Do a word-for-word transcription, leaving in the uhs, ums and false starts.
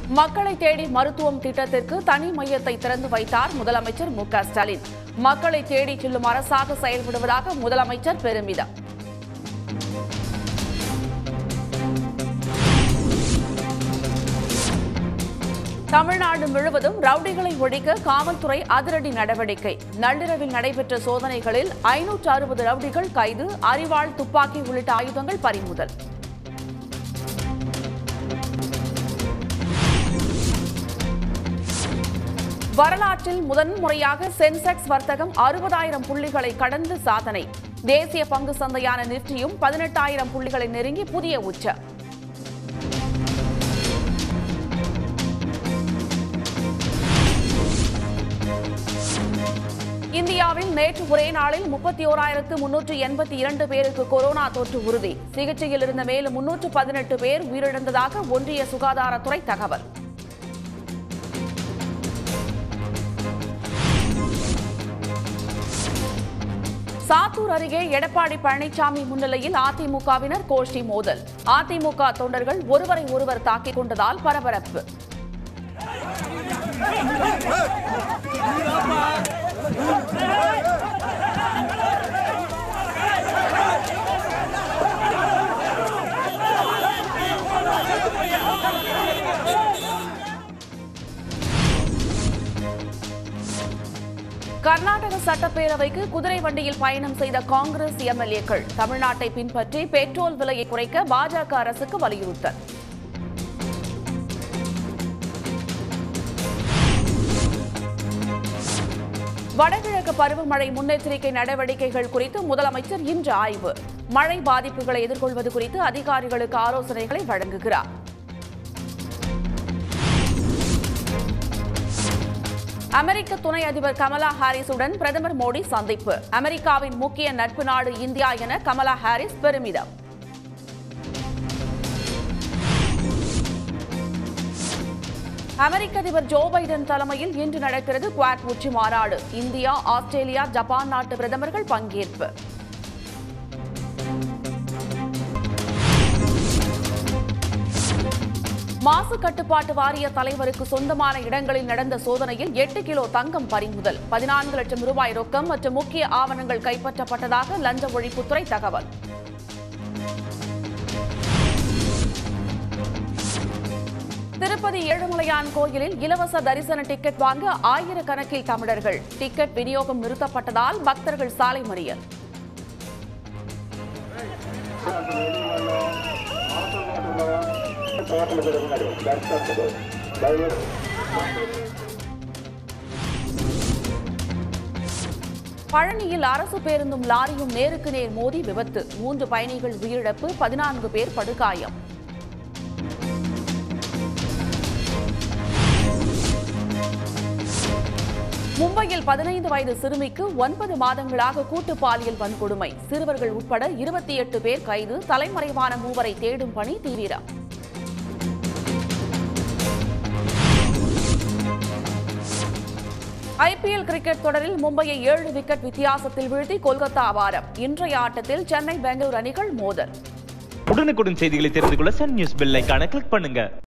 மக்களை தேடி மருத்துவம் திட்டத்திற்கு தனி மையத்தை திறந்து வைத்தார் முதலமைச்சர் மு க ஸ்டாலின். மக்களை தேடி செல்லும் அரசாக செயல்படுவதாக முதலமைச்சர் பெருமிதம். தமிழ்நாடு முழுவதும் ரவுடிகளை ஒழிக்க காவல்துறை அதிரடி நடவடிக்கை. நள்ளிரவில் நடைபெற்ற சோதனைகளில் ஐநூற்று அறுபது ரவுடிகள் கைது, அரிவாள், துப்பாக்கி உள்ளிட்ட ஆயுதங்கள் பறிமுதல். வரலாற்றில் முதன்முறையாக சென்செக்ஸ் வர்த்தகம் அறுபதாயிரம் புள்ளிகளை கடந்து சாதனை. தேசிய பங்கு சந்தையான நிப்டியும் பதினெட்டாயிரம் புள்ளிகளை நெருங்கி புதிய உச்ச. இந்தியாவில் நேற்று ஒரே நாளில் முப்பத்தி ஓராயிரத்து முன்னூற்று எண்பத்தி இரண்டு பேருக்கு கொரோனா தொற்று உறுதி. சிகிச்சையில் இருந்த மேலும் முன்னூற்று பதினெட்டு பேர் உயிரிழந்ததாக ஒன்றிய சுகாதாரத்துறை தகவல். சாத்தூர் அருகே எடப்பாடி பழனிசாமி முன்னிலையில் அதிமுகவினர் கோஷ்டி மோதல். அதிமுக தொண்டர்கள் ஒருவரை ஒருவர் தாக்கிக் கொண்டதால் பரபரப்பு. கர்நாடக சட்டப்பேரவைக்கு குதிரை வண்டியில் பயணம் செய்த காங்கிரஸ் எம்எல்ஏக்கள் தமிழ்நாட்டை பின்பற்றி பெட்ரோல் விலையை குறைக்க பாஜக அரசுக்கு வலியுறுத்தல். வடகிழக்கு பருவமழை முன்னெச்சரிக்கை நடவடிக்கைகள் குறித்து முதலமைச்சர் இன்று ஆய்வு. மழை பாதிப்புகளை எதிர்கொள்வது குறித்து அதிகாரிகளுக்கு ஆலோசனைகளை வழங்குகிறார். அமெரிக்க துணை அதிபர் கமலா ஹாரிஸுடன் பிரதமர் மோடி சந்திப்பு. அமெரிக்காவின் முக்கிய நட்பு நாடு இந்தியா என கமலா ஹாரிஸ் பெருமிதம். அமெரிக்க அதிபர் ஜோ பைடன் தலைமையில் இன்று நடக்கிறது குவாட் உச்சி மாநாடு. இந்தியா, ஆஸ்திரேலியா, ஜப்பான் நாட்டு பிரதமர்கள் பங்கேற்பு. மாசு கட்டுப்பாட்டு வாரிய தலைவருக்கு சொந்தமான இடங்களில் நடந்த சோதனையில் எட்டு கிலோ தங்கம் பறிமுதல். பதினான்கு லட்சம் ரூபாய் ரொக்கம் மற்றும் முக்கிய ஆவணங்கள் கைப்பற்றப்பட்டதாக லஞ்ச ஒழிப்புத்துறை தகவல். திருப்பதி ஏழுமலையான் கோயிலில் இலவச தரிசன டிக்கெட் வாங்க ஆயிரக்கணக்கில் தமிழர்கள். டிக்கெட் விநியோகம் நிறுத்தப்பட்டதால் பக்தர்கள் சாலை மறியல். பழனியில் அரசு பேருந்தும் லாரியும் நேருக்கு நேர் மோதி விபத்து. மூன்று பயணிகள் உயிரிழப்பு, பதினான்கு பேர் படுகாயம். மும்பையில் பதினைந்து வயது சிறுமிக்கு ஒன்பது மாதங்களாக கூட்டு பாலியல் வன்கொடுமை. சிறுவர்கள் உட்பட இருபத்தி எட்டு பேர் கைது. தலைமறைவான மூவரை தேடும் பணி தீவிரம். ஐபிஎல் கிரிக்கெட் தொடரில் மும்பையை ஏழு விக்கெட் வித்தியாசத்தில் வீழ்த்தி கொல்கத்தா அபாரம். இன்றைய ஆட்டத்தில் சென்னை, பெங்களூரு அணிகள் மோதல். உடனுக்குடன் செய்திகளை தெரிந்து கொள்ள சன் நியூஸ் பெல் ஐகானை கிளிக் பண்ணுங்க.